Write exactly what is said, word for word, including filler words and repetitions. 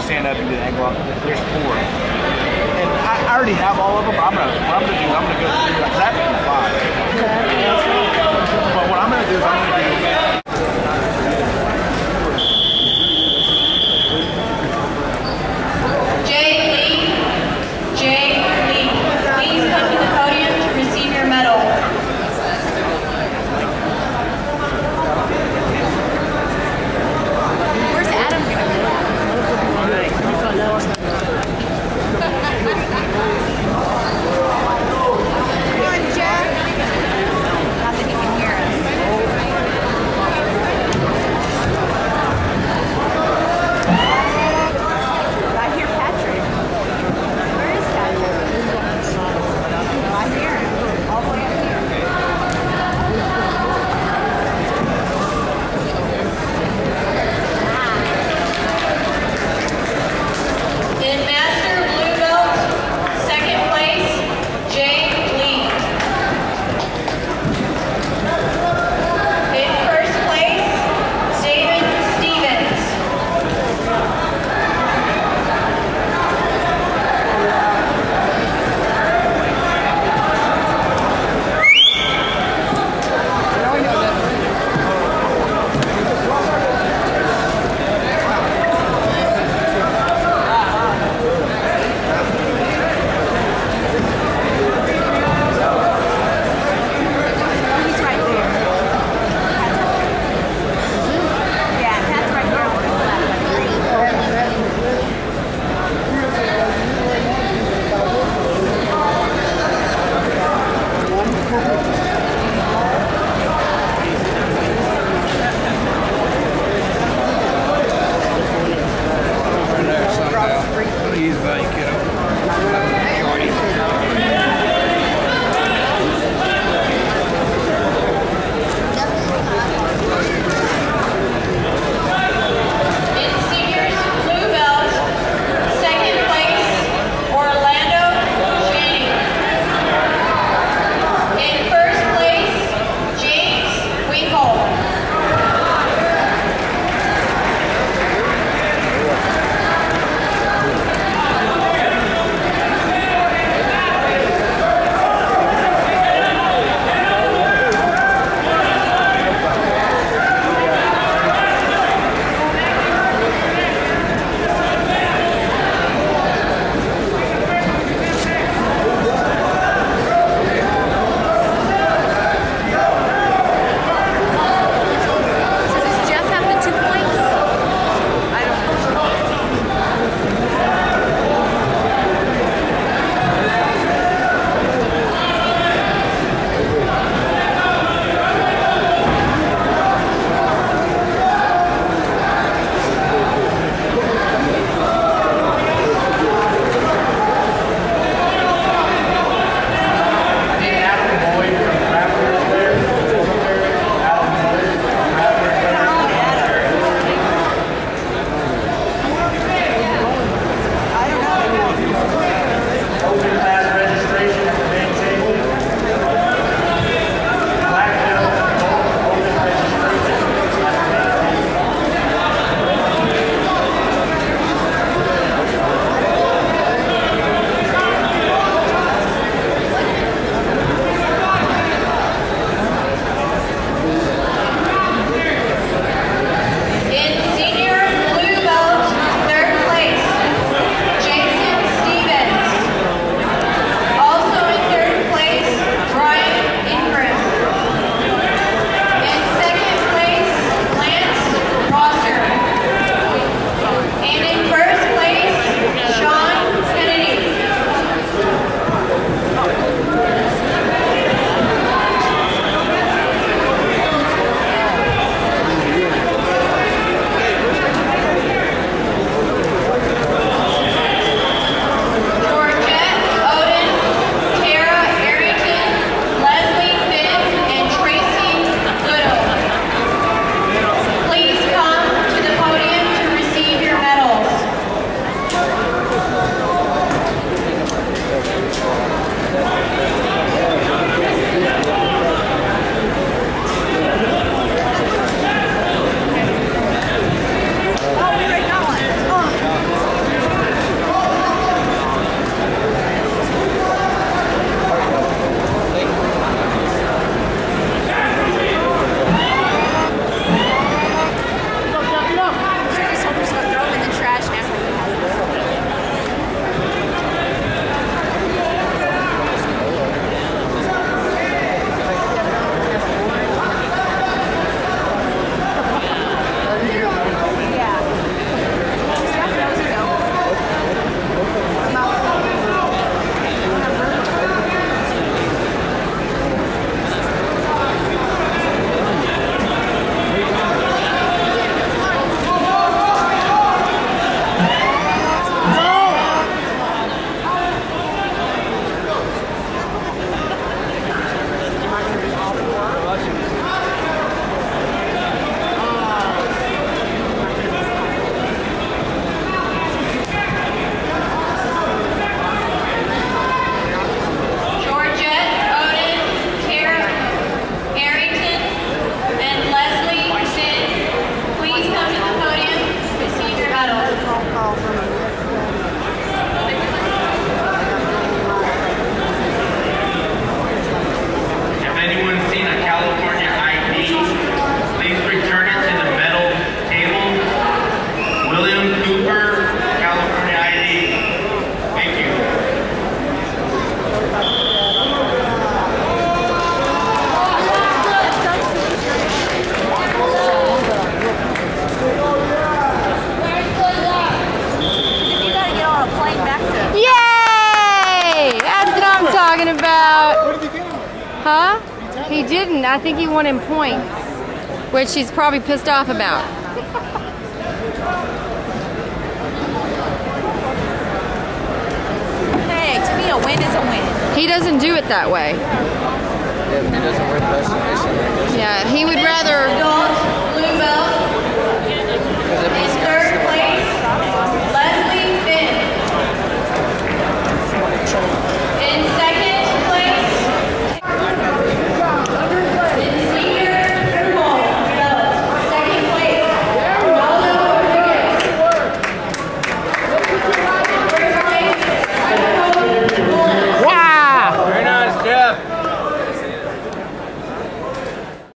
stand up and do the ankle lock. There's four. And I, I already have all of them, but I'm gonna, what I'm gonna do is I'm gonna go through that. That would be five. But what I'm gonna do is I'm gonna do I think he won him points, which he's probably pissed off about. Hey, to me, a win is a win. He doesn't do it that way. If he doesn't win the destination, Yeah, he would rather